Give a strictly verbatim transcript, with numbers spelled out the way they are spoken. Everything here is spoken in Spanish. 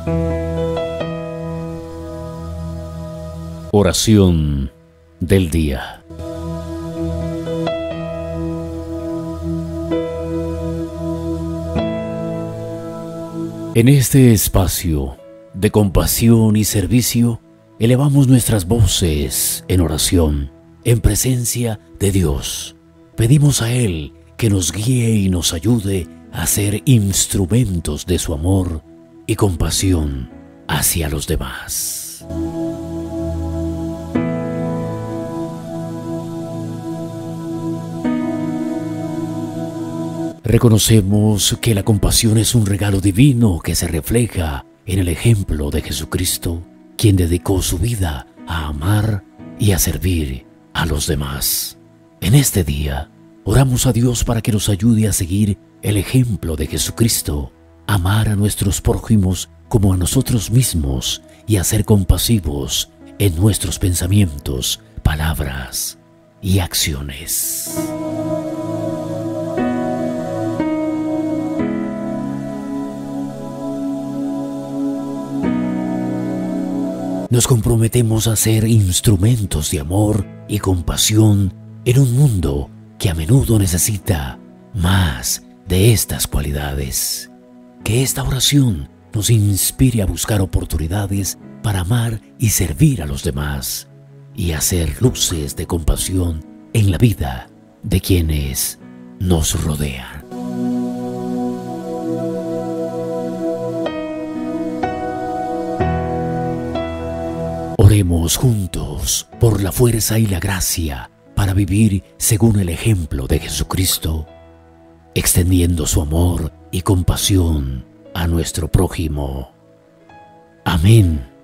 Oración del día. En este espacio de compasión y servicio, elevamos nuestras voces en oración, en presencia de Dios. Pedimos a Él que nos guíe y nos ayude a ser instrumentos de su amor y compasión hacia los demás. Reconocemos que la compasión es un regalo divino que se refleja en el ejemplo de Jesucristo, quien dedicó su vida a amar y a servir a los demás. En este día, oramos a Dios para que nos ayude a seguir el ejemplo de Jesucristo, amar a nuestros prójimos como a nosotros mismos y a ser compasivos en nuestros pensamientos, palabras y acciones. Nos comprometemos a ser instrumentos de amor y compasión en un mundo que a menudo necesita más de estas cualidades. Que esta oración nos inspire a buscar oportunidades para amar y servir a los demás y hacer luces de compasión en la vida de quienes nos rodean. Oremos juntos por la fuerza y la gracia para vivir según el ejemplo de Jesucristo, extendiendo su amor y compasión a nuestro prójimo. Amén.